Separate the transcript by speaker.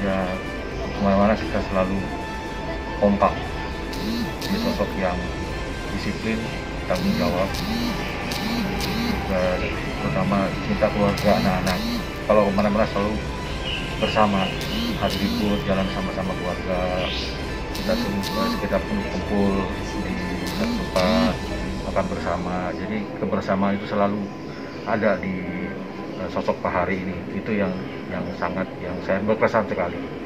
Speaker 1: ya kemana-mana kita selalu kompak. Dia sosok yang disiplin, tanggung jawab, terutama cinta keluarga, anak-anak. Kalau kemana-mana selalu bersama, hari libur jalan sama-sama keluarga, kita pun kumpul di satu tempat makan bersama. Jadi kebersamaan itu selalu ada di sosok Pak Hari ini. Itu yang sangat yang saya berkesan sekali.